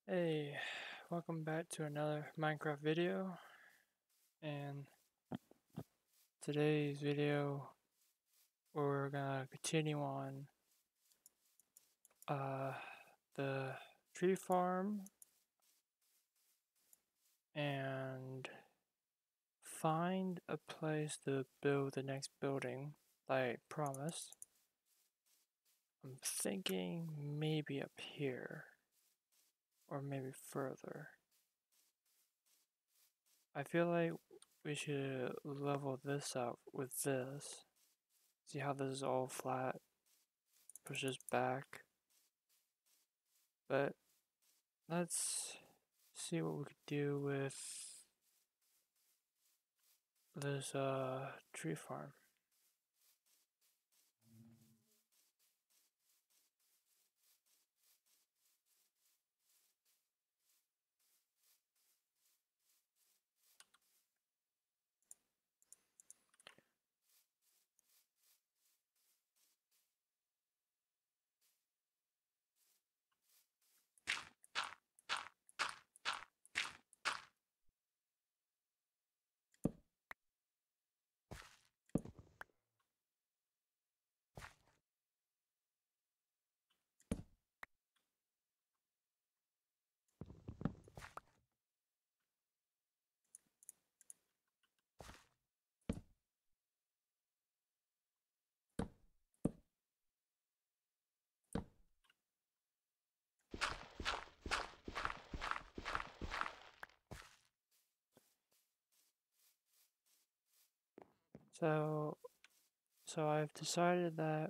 Hey, welcome back to another Minecraft video, and today's video we're gonna continue on uh, the tree farm and find a place to build the next building like I promised. I'm thinking maybe up here or maybe further. I feel like we should level this out with this. See how this is all flat, pushes back. But let's see what we could do with this tree farm. So I've decided that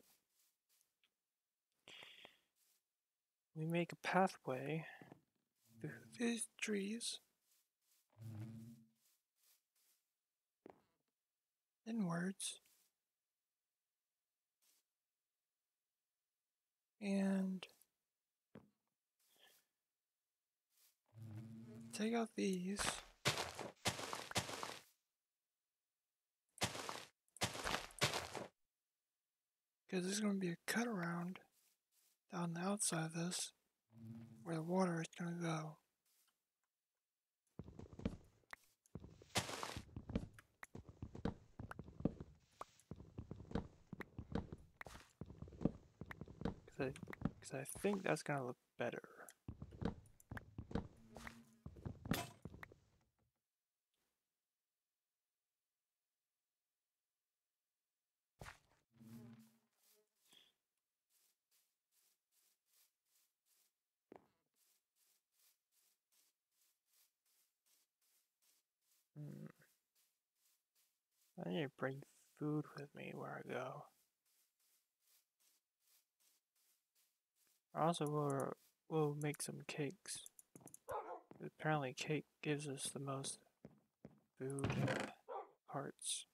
we make a pathway through these trees inwards and take out these. Because there's going to be a cut around down the outside of this where the water is going to go. Because I think that's going to look better. I need to bring food with me where I go. Also, we'll make some cakes. Apparently, cake gives us the most food hearts.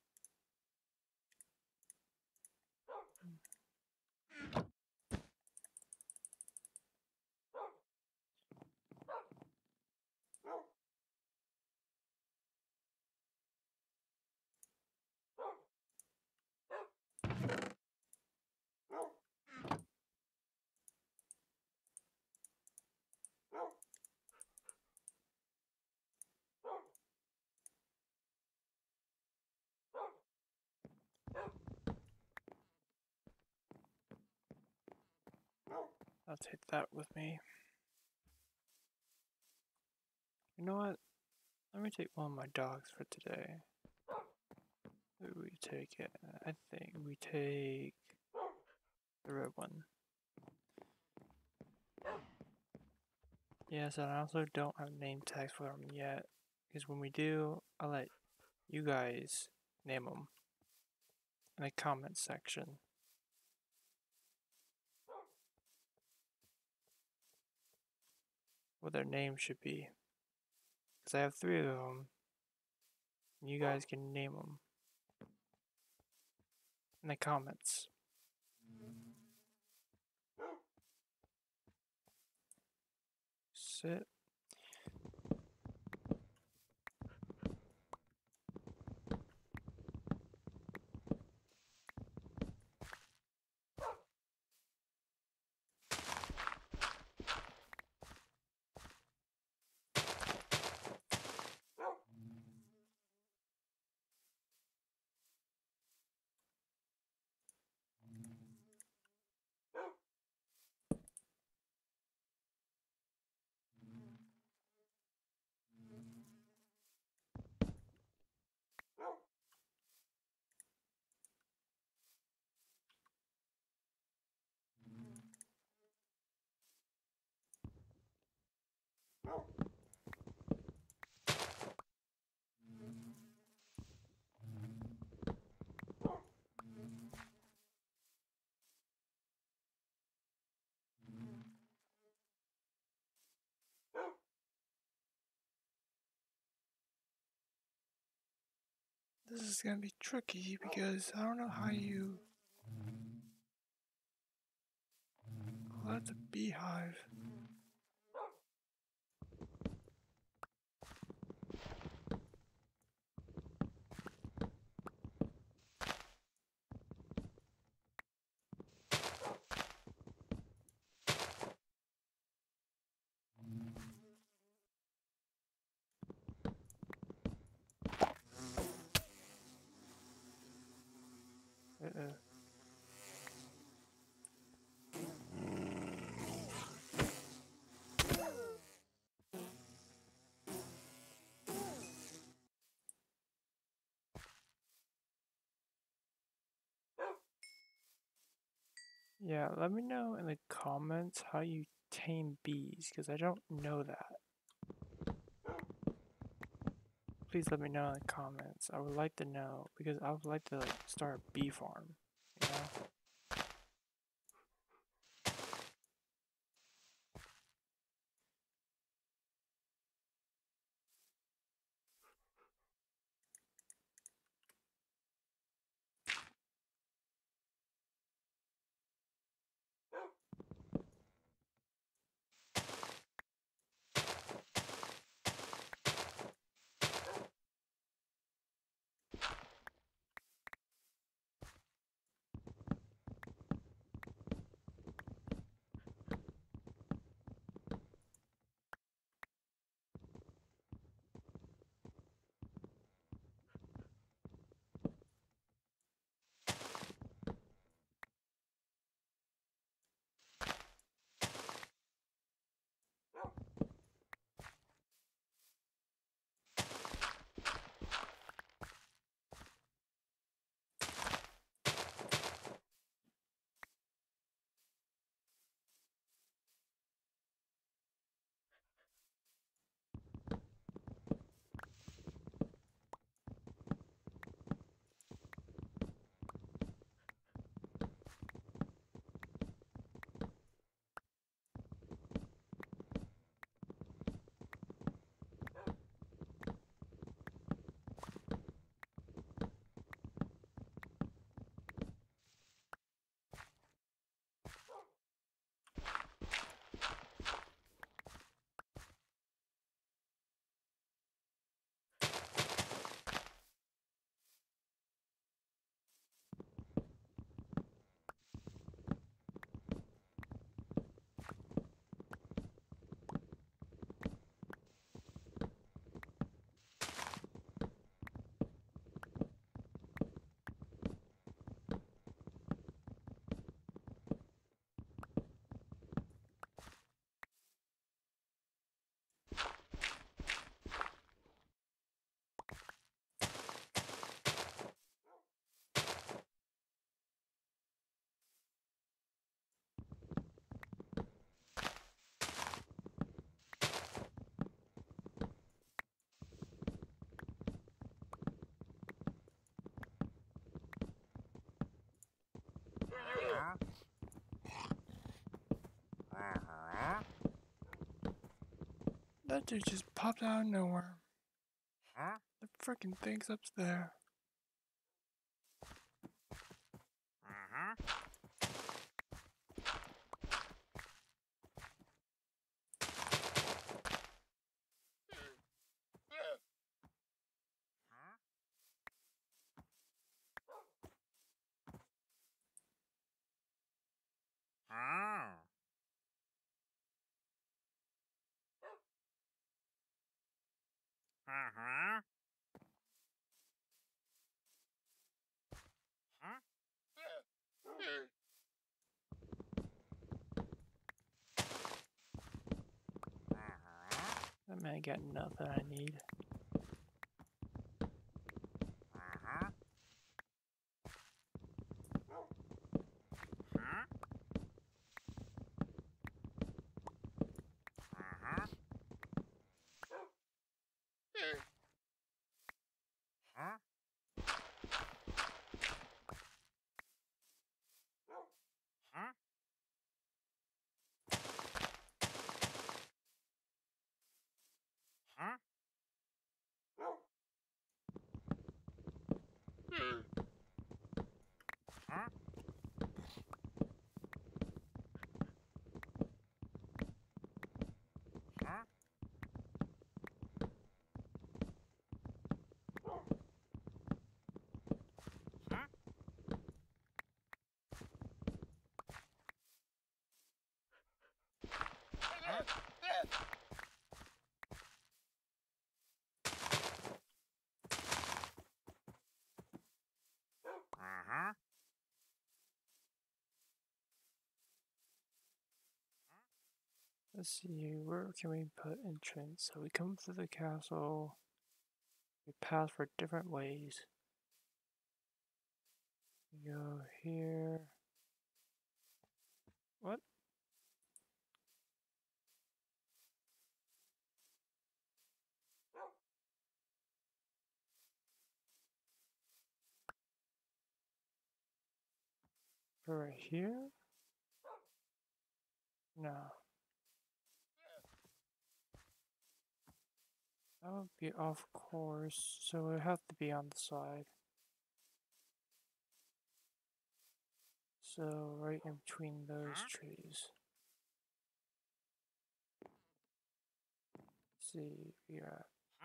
I'll take that with me. You know what? Let me take one of my dogs for today. Who do we take it? I think we take the red one. Yes, and I also don't have name tags for them yet. Because when we do, I'll let you guys name them in the comment section. What their name should be. Because I have 3 of them. And you guys can name them in the comments. Sit. This is gonna be tricky because I don't know how you. Oh, that's a beehive. Uh-oh. Yeah, let me know in the comments how you tame bees, because I don't know that. Please let me know in the comments. I would like to know, because I would like to start a bee farm, you know? That dude just popped out of nowhere. The freaking thing's up there. That man got nothing I need. Let's see, where can we put entrance? So we come through the castle. We pass for different ways. We go here. What? Right here? No. That would be off course, so it would have to be on the side. So right in between those trees. Let's see, we got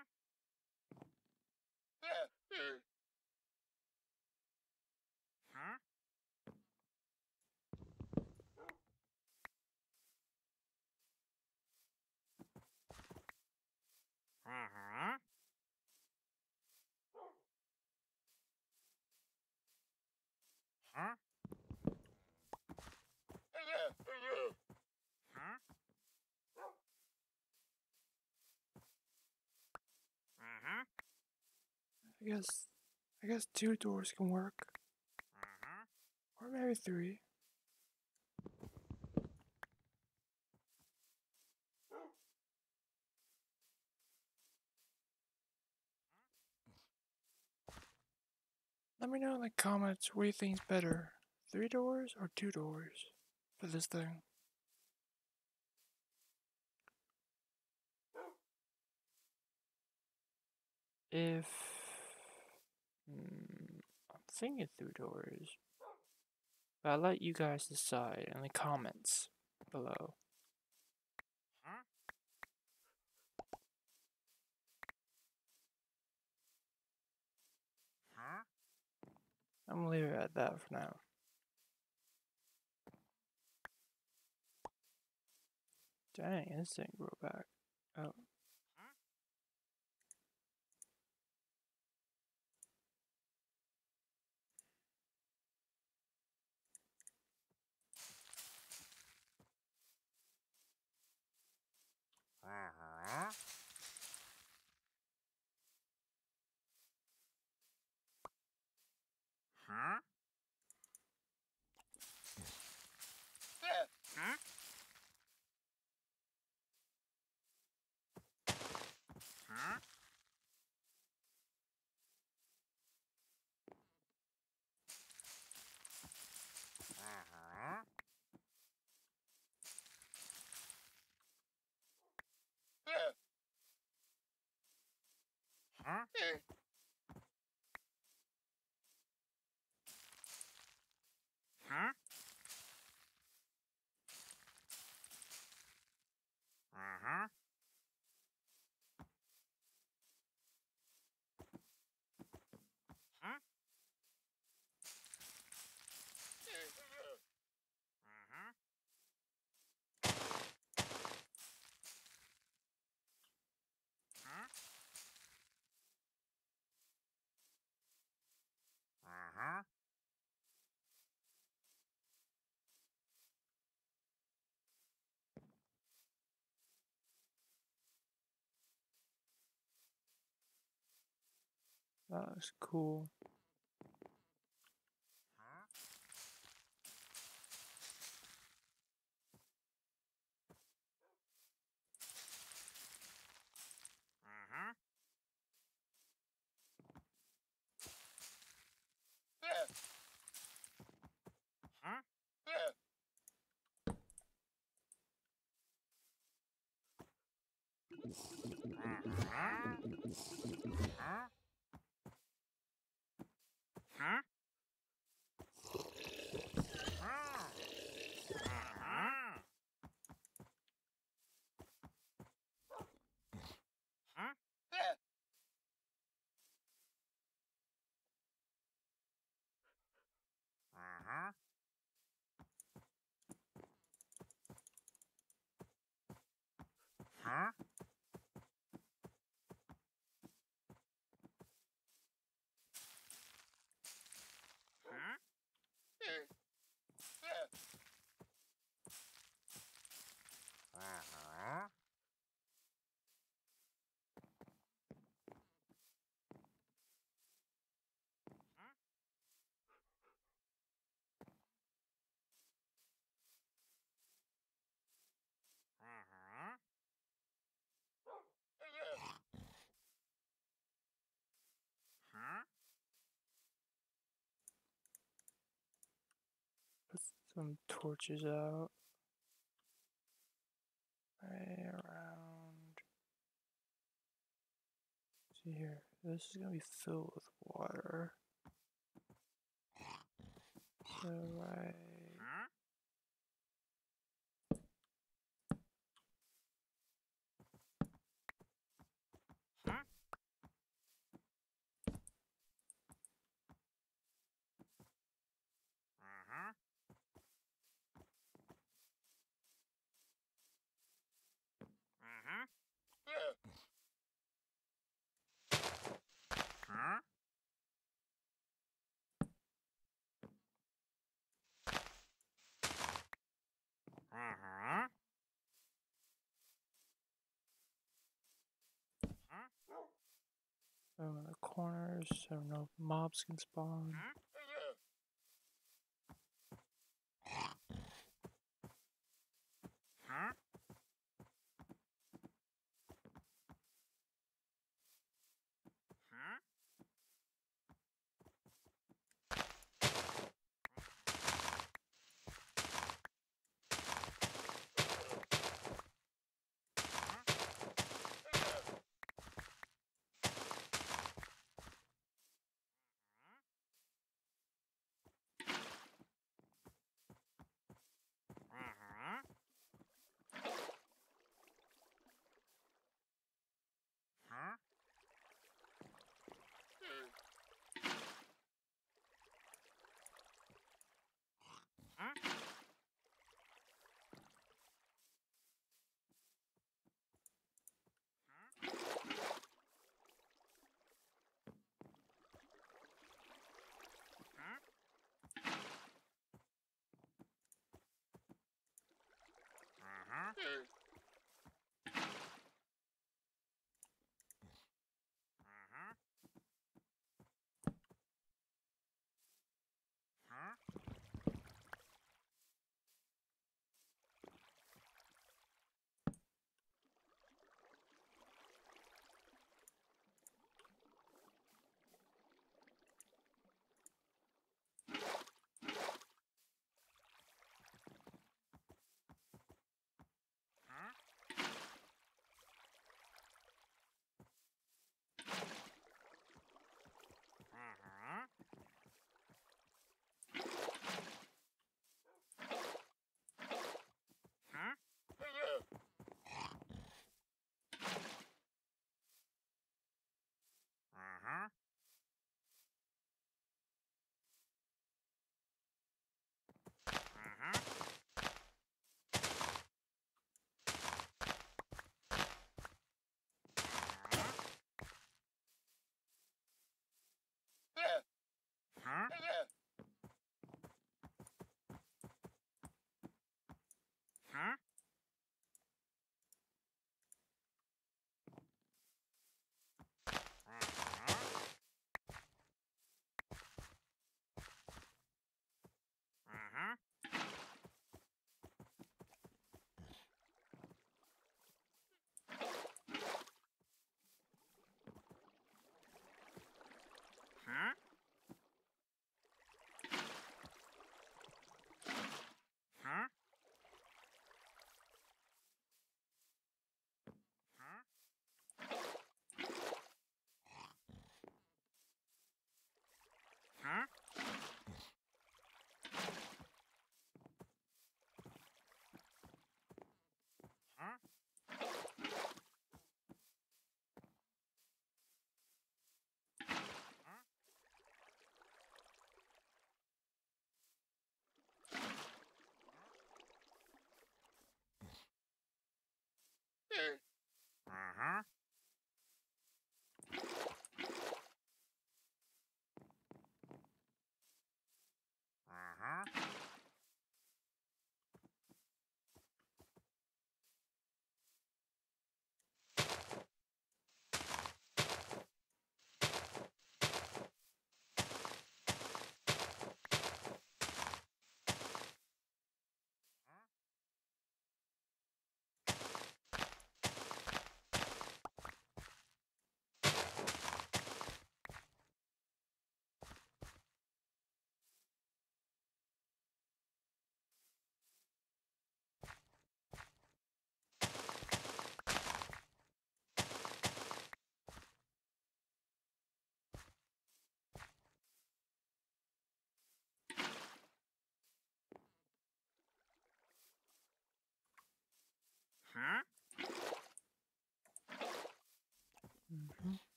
I guess 2 doors can work. Or maybe 3. Let me know in the comments what you think is better. 3 doors or 2 doors for this thing. If I'm thinking 3 doors, but I'll let you guys decide in the comments below. I'm gonna leave it at that for now. Dang, this thing grew back. Oh. That looks cool. some torches out. Right around. See here. This is gonna be filled with water. So right. So in the corners so no mobs can spawn.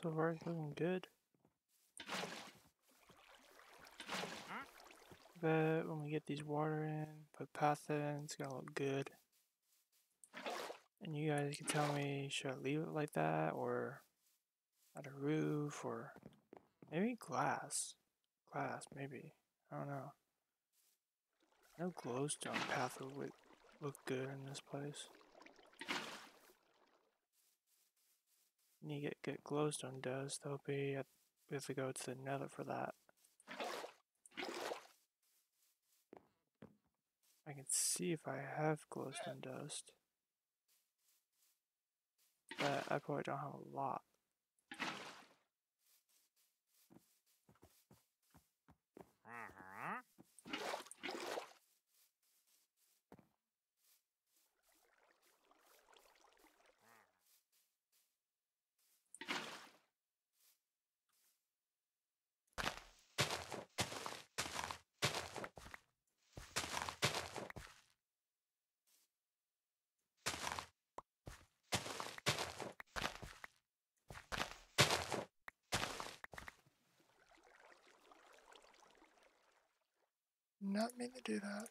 So far it's looking good. But when we get these water in, put path in, it's gonna look good. And you guys can tell me, should I leave it like that, or add a roof, or maybe glass? Glass, maybe. I don't know. No glowstone path would look good in this place. Need to get glowstone dust. That'll be we have to go to the nether for that. I can see if I have glowstone dust. But I probably don't have a lot. Not meant to do that.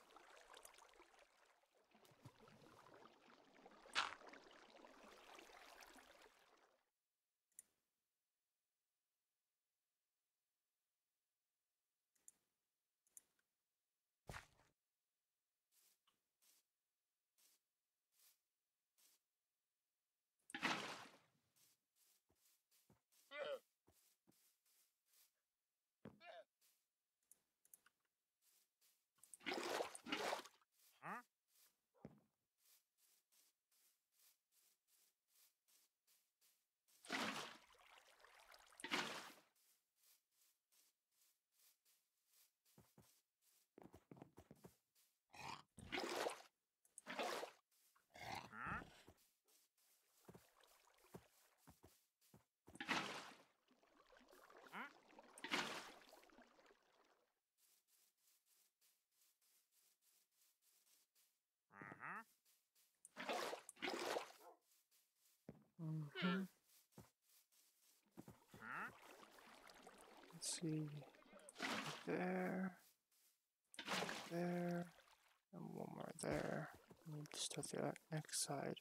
Let's see. There. There. And one more there. Need to start the next side.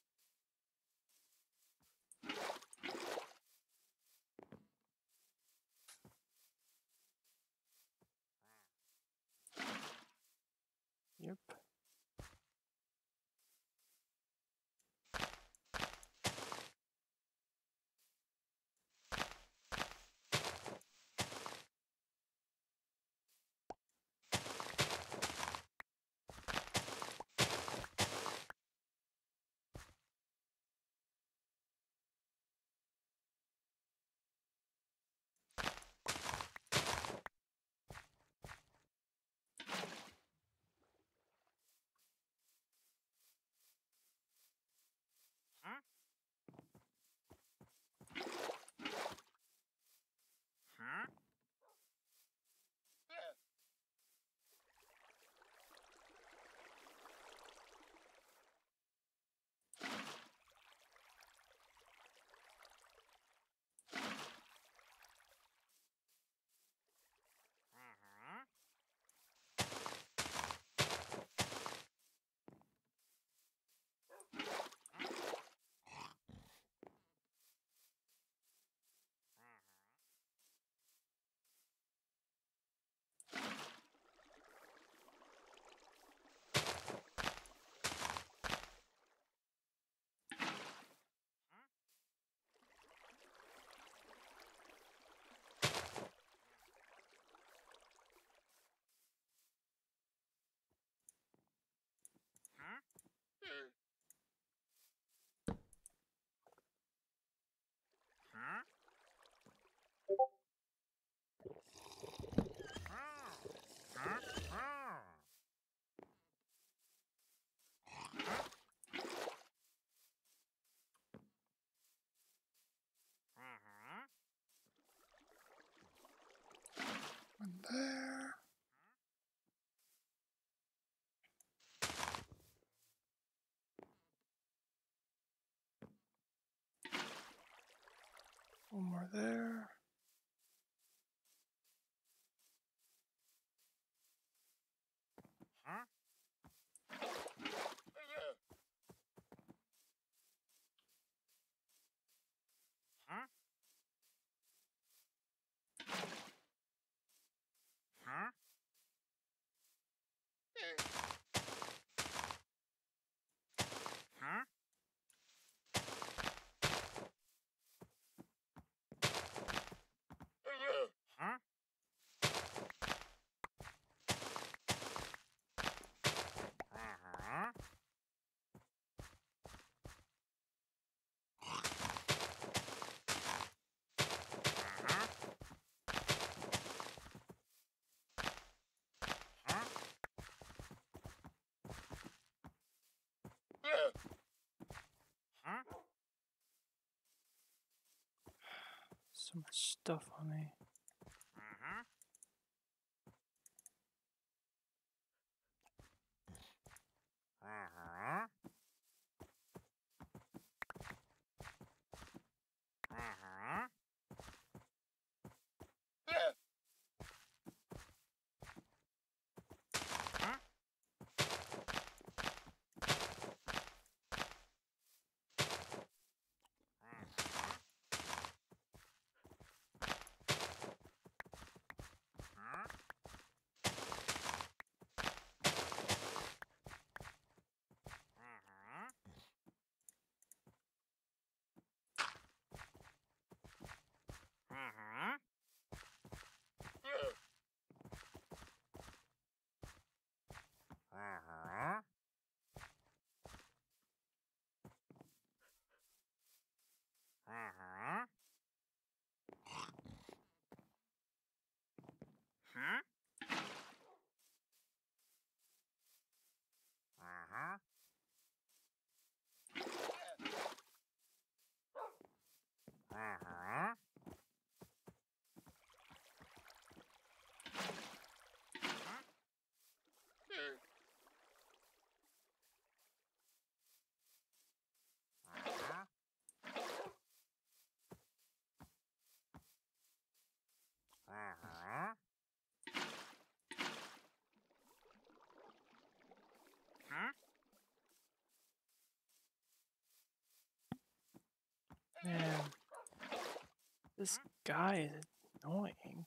Yep. more there. So much stuff on me. Man, this guy is annoying.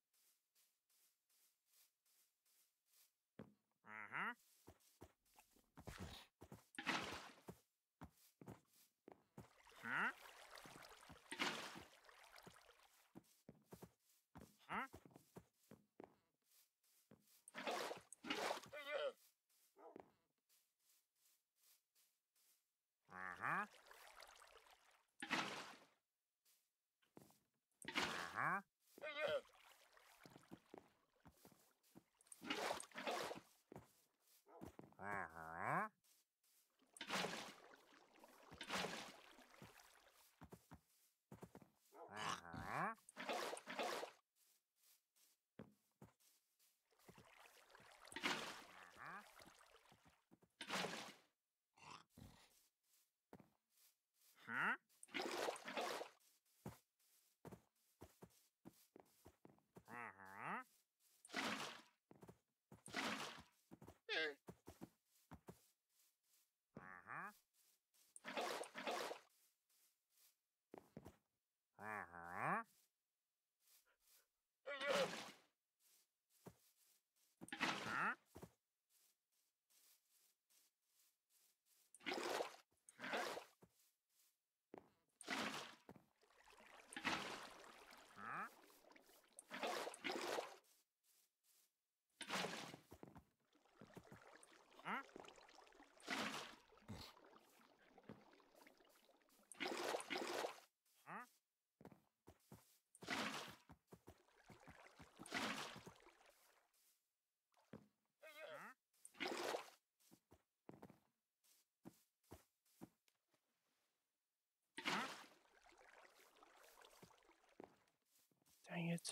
Dang it.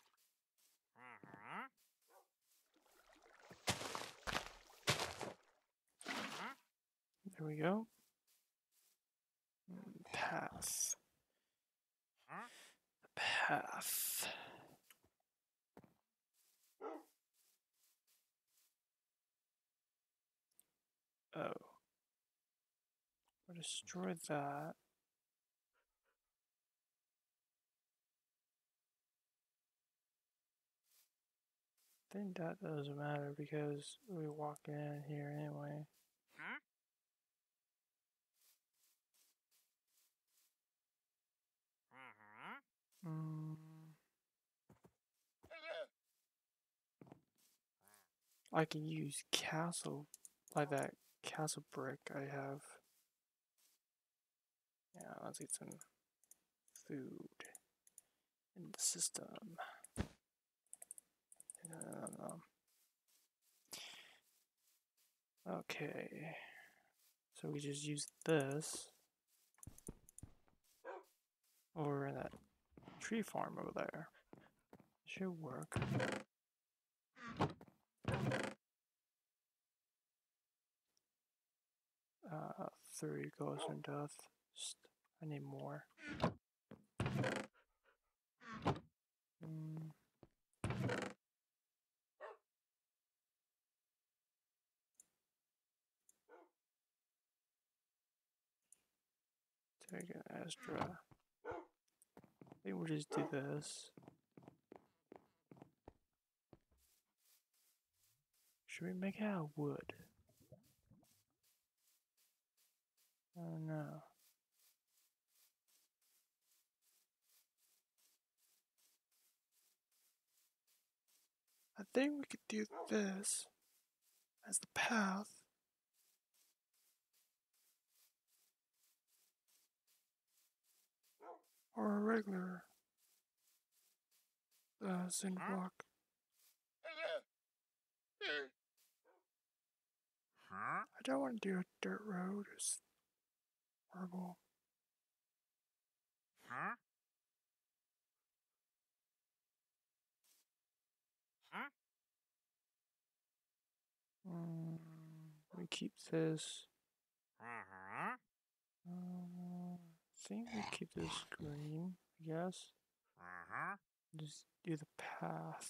There we go. Path. path. Oh. We'll destroy that. I think that doesn't matter because we walk in here anyway. I can use castle, like that castle brick I have. Yeah, let's get some food in the system. Okay, so we just use this over in that tree farm over there. Should work. 3 goes in death. I need more. Take an extra. I think we'll just do this. Should we make it out of wood? I don't know. I think we could do this as the path. Or a regular cinder block. I don't want to do a dirt road. It's horrible. We keep this. I think we keep this green, I guess. Just do the path.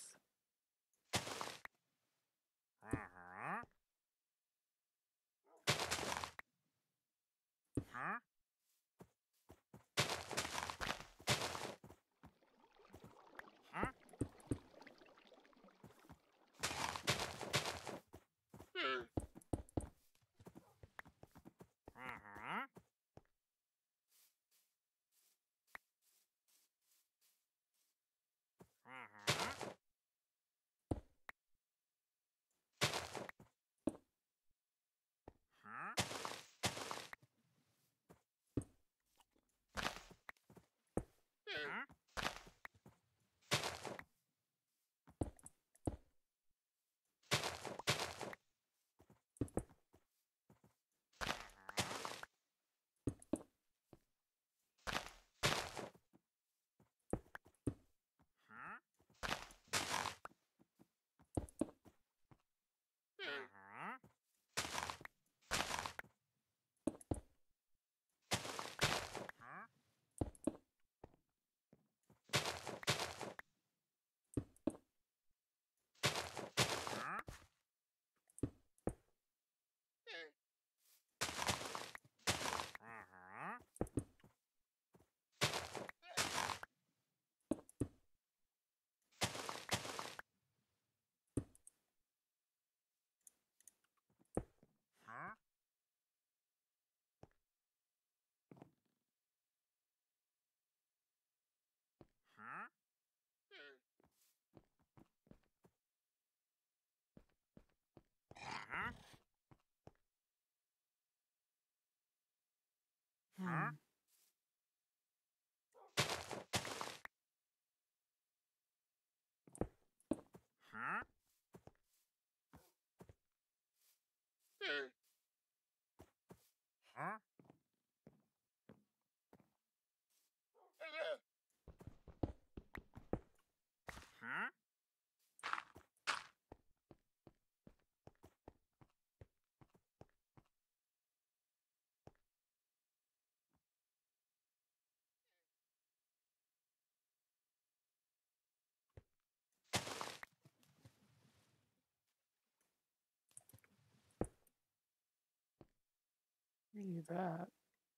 Do that.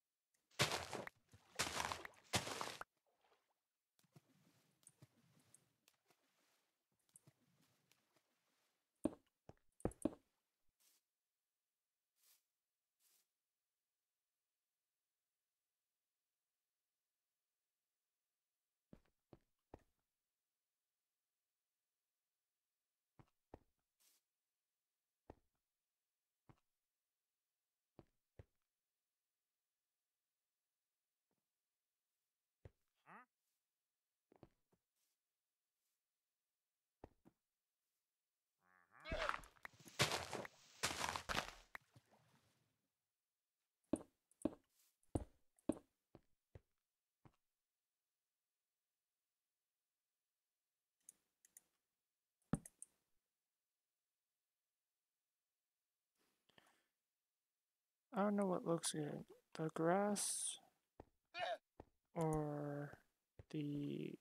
I don't know what looks good. The grass or the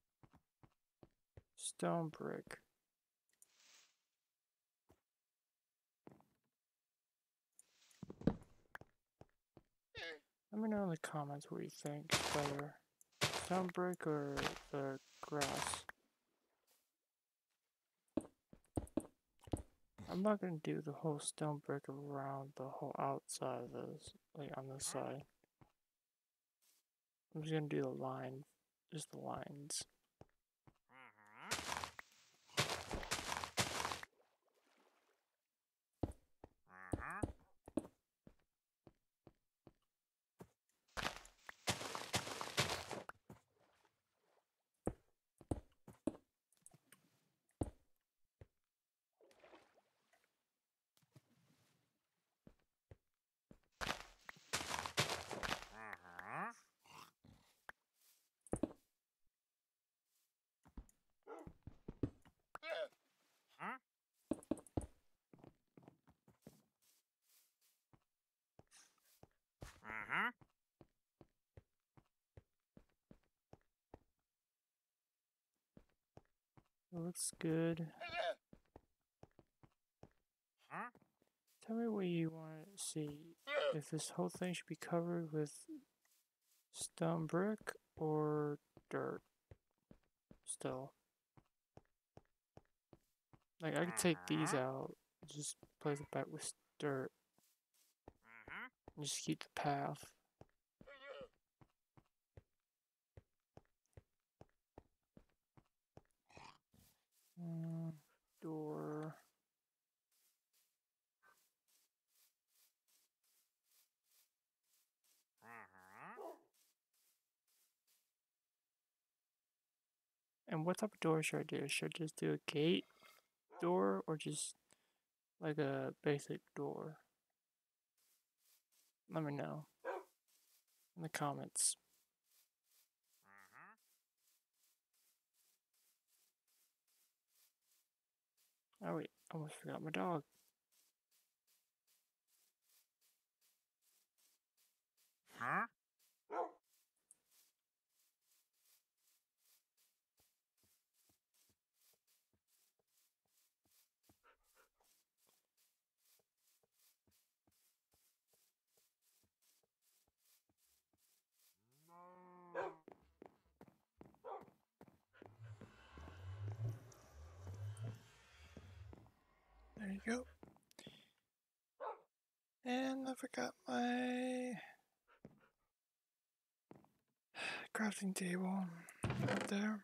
stone brick. Let me know in the comments what you think is better. Stone brick or the grass. I'm not gonna do the whole stone brick around the whole outside of this, like on this side. I'm just gonna do the line, just the lines. It looks good. Tell me what you want to see. If this whole thing should be covered with stone brick or dirt still. Like I could take these out, just place it back with dirt. And just keep the path. Door. And what type of door should I do? Should I just do a gate door or just like a basic door? Let me know in the comments. Oh wait, I almost forgot my dog. There you go. And I forgot my crafting table up there.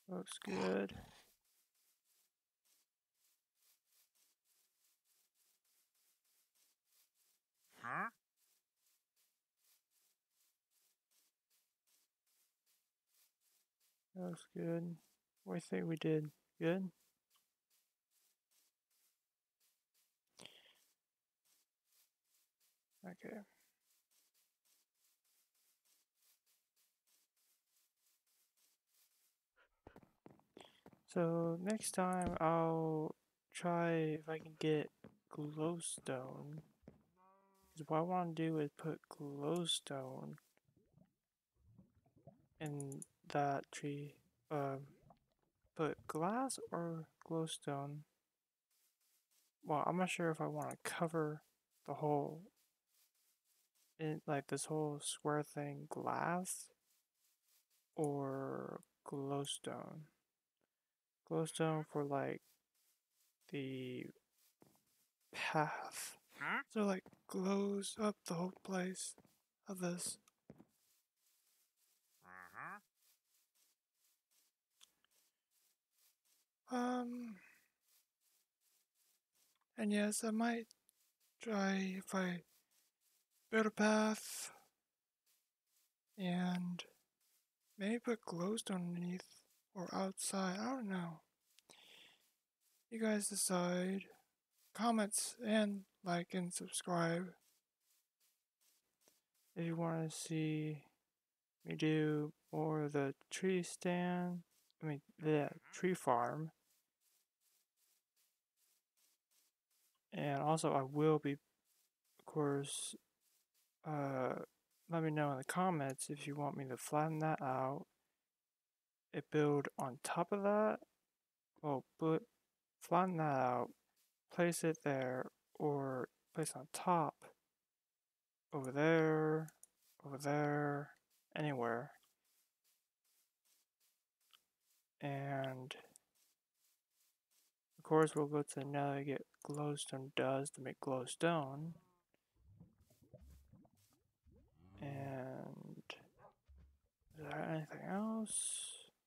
Looks good. Looks good. What do you think we did? Good? Okay. So next time I'll try if I can get glowstone. Because what I want to do is put glowstone in that tree. Put glass or glowstone. Well, I'm not sure if I want to cover the whole, like this whole square thing glass or glowstone. Glowstone for like the path. So like glows up the whole place of this. And yes, I might try if I build a path and maybe put glowstone underneath or outside. I don't know. You guys decide. Comments and like and subscribe if you want to see me do more of the tree stand. I mean, the tree farm. And also, I will be, of course, let me know in the comments if you want me to flatten that out. It build on top of that. Well, but flatten that out, place it there, or place on top, over there, anywhere. And of course, we'll go to now to get glowstone dust to make glowstone. And is there anything else?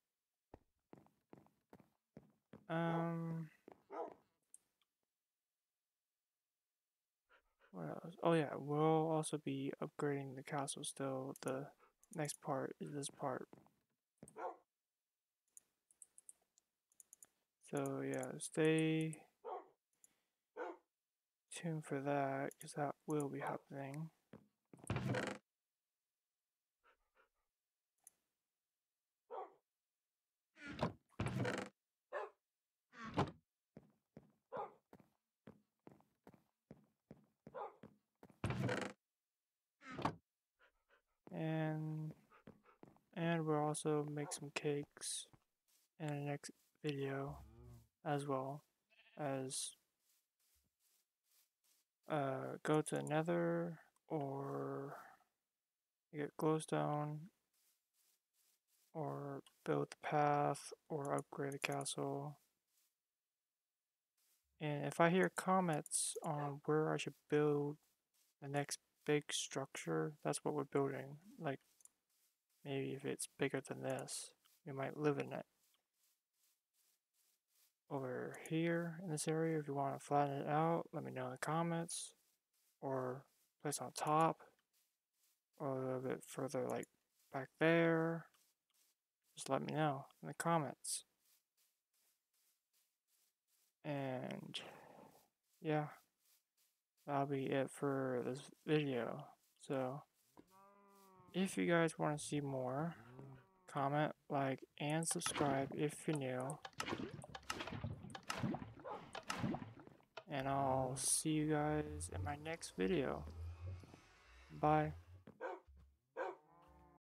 What else? Oh yeah, we'll also be upgrading the castle still. The next part is this part. So yeah, stay tuned for that, because that will be happening. And we'll also make some cakes in the next video, as well as go to Nether or get glowstone or build the path or upgrade the castle. And if I hear comments on where I should build the next big structure, that's what we're building. Like maybe if it's bigger than this, we might live in it. Over here in this area, if you want to flatten it out, let me know in the comments. Or place on top, or a little bit further, like back there. Just let me know in the comments. And yeah, that'll be it for this video. So if you guys want to see more, comment, like, and subscribe if you're new. And I'll see you guys in my next video. Bye.